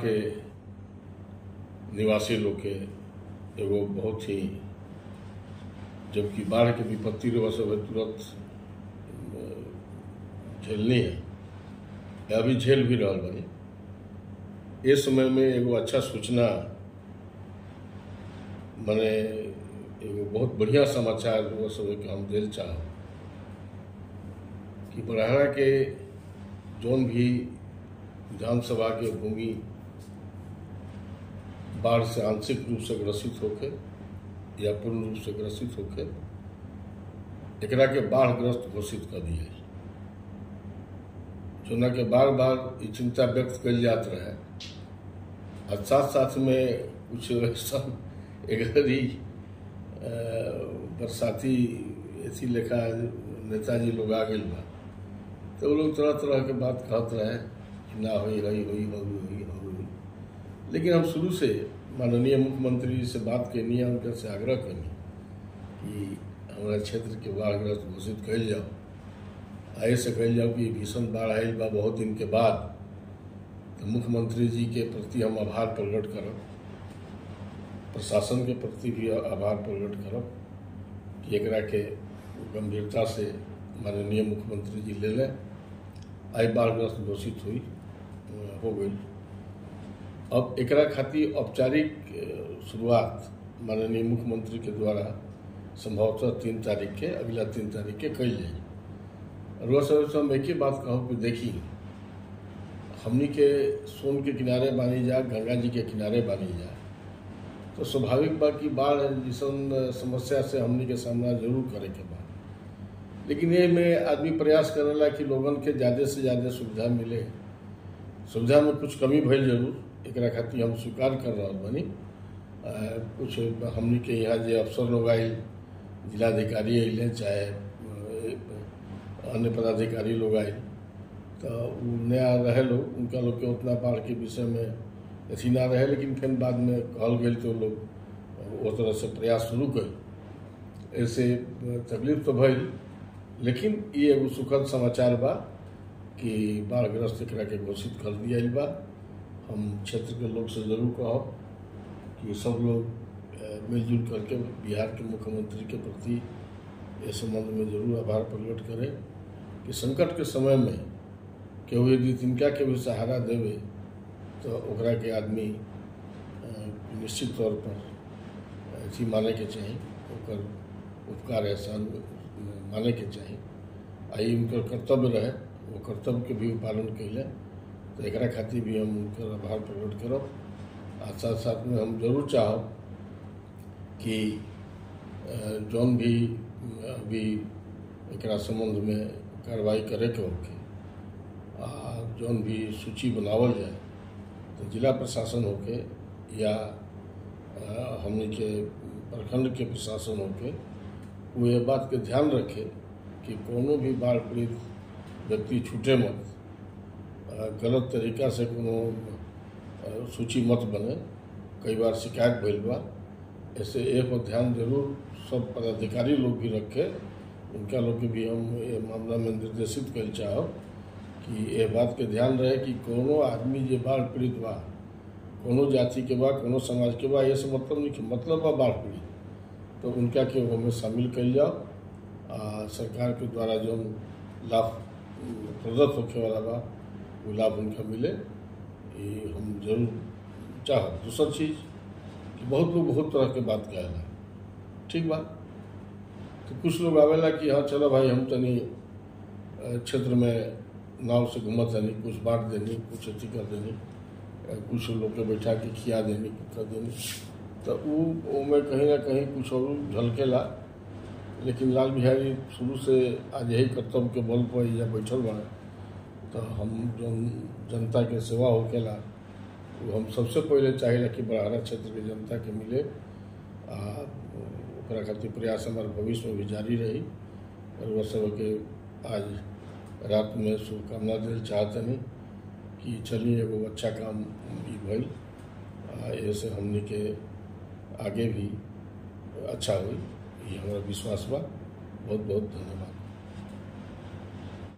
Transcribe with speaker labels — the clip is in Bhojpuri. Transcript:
Speaker 1: के निवासी लोग के एगो बहुत ही, जबकि बाढ़ के विपत्ति रह सब तुरंत झेलनी है या अभी झेल भी रहा बनी। इस समय में एगो अच्छा सूचना मने एगो बहुत बढ़िया समाचार वो सब के हम दिल चाह कि बड़हरा के जौन भी विधानसभा के भूमि बाढ़ से आंशिक रूप से ग्रसित होके या पूर्ण रूप से ग्रसित होके एकरा के बाढ़ग्रस्त घोषित कर दिए, जोना के बार बार ये चिंता व्यक्त कल जात रहे। और साथ साथ में कुछ ऐसा एगरी बरसाती ऐसी लेखा नेताजी लोग आ गए बा, तो वो लोग तरह तरह के बात कहते रहे कि ना हुई हुई। लेकिन हम शुरू से माननीय मुख्यमंत्री से बात करनी है, उनके से आग्रह करनी कि हमारे क्षेत्र के बाढ़ग्रस्त घोषित कल जाओ। आए से कल जाओ कि भीषण बाढ़ आयल बा बहुत दिन के बाद, तो मुख्यमंत्री जी के प्रति हम आभार प्रकट करब, प्रशासन के प्रति भी आभार प्रकट करब कि एकरा के गंभीरता से माननीय मुख्यमंत्री जी ले लें। आई बाढ़ग्रस्त घोषित हो गई। अब एकरा खातिर औपचारिक शुरुआत माननीय मुख्यमंत्री के द्वारा संभवतः 3 तारीख के, अगला 3 तारीख के कल जाए। रोज हम एक ही बात कहूँ कि देखी हमनी के सोन के किनारे बानी जा, गंगा जी के किनारे बानी जा, तो स्वाभाविक बा कि बाढ़ जैसन समस्या से हमनी के सामना जरूर करे के बा। लेकिन ये में आदमी प्रयास करेला कि लोगन के ज़्यादा से ज़्यादा सुविधा मिले। सुविधा में कुछ कमी भइल जरूर, एकरा खातिर हम स्वीकार कर रहा बनी। कुछ हमनी के यहाँ जो अफसर लोग आए, जिलाधिकारी अइले चाहे अन्य पदाधिकारी लोग आए, तो नया रहे लोग, उनका लोग के उतना बाढ़ के विषय में ऐसी ना रहे। लेकिन फिर बाद में कहल गई तो लोग वो तरह से प्रयास शुरू कर। ऐसे तकलीफ तो भइल, लेकिन ये एगो सुखद समाचार बा कि बाढ़ग्रस्त एकरा के घोषित कर दिया बा। हम क्षेत्र के लोग से जरूर कहब कि सब लोग मिलजुल करके बिहार के मुख्यमंत्री के प्रति इस संबंध में जरूर आभार प्रकट करें कि संकट के समय में केहू यदि तिनका के भी सहारा देवे तो ओकरा के आदमी निश्चित तौर पर ऐसी माने के चाहिए, ओकर उपकार एहसान माने के चाहिए। आई उनकर कर्तव्य रहे, वो कर्तव्य के भी पालन कैले, तो एकरा खातिर भी हम उनकर आभार प्रकट करब। और साथ साथ में हम जरूर चाहब कि जौन भी अभी एकरा संबंध में कार्रवाई करे के होके जौन भी सूची बनावल जाए, तो जिला प्रशासन होके या हमने के प्रखंड के प्रशासन होके वो ये बात के ध्यान रखे कि कोनो भी बाढ़ पीड़ित व्यक्ति छूटे मत, गलत तरीका से कोनो सूची मत बने। कई बार शिकायत भइल बा, ऐसे एक पर ध्यान जरूर सब पदाधिकारी लोग भी रखे, उनका लोग के भी हम ये मामला में निर्देशित कर चाहब कि ये बात के ध्यान रहे कि कोनो आदमी जो बाढ़ पीड़ित बा, कोनो जाति के बा, कोनो समाज के बा, ये सब मतलब नहीं कि मतलब बा बाढ़ पीड़ित, तो उनका के हमें शामिल कर जाओ। सरकार के द्वारा जो लाभ प्रदत्त होने वाला बा वो लाभ उनका मिले, ये हम जरूर चाहब। दूसरा चीज़ कि बहुत लोग बहुत तरह के बात कहेला, ठीक बा, तो कुछ लोग आवेला कि हाँ चलो भाई हम तनी क्षेत्र में नाव से घूमत जानी, कुछ बांट देनी, कुछ अथी कर देनी, कुछ लोग के बैठा के खिया देनी, कर देनी, तो वो में कहीं ना कहीं कुछ और झलकेला। लेकिन लाल बिहारी शुरू से आज यही कर्तव्य के बल पर या बैठल बा, तो हम जो जनता के सेवा होकेला वो हम सबसे पहले चाहिए कि बड़हरा क्षेत्र के जनता के मिले। ओकरा खातिर प्रयास हमारे भविष्य में भी जारी रही। और वह सब के आज रात में शुभकामना दिल चाहतनी कि चलिए एगो अच्छा काम भी भइल, ऐसे हमने के आगे भी अच्छा हुई, ये हमारा विश्वास बा। बहुत बहुत धन्यवाद।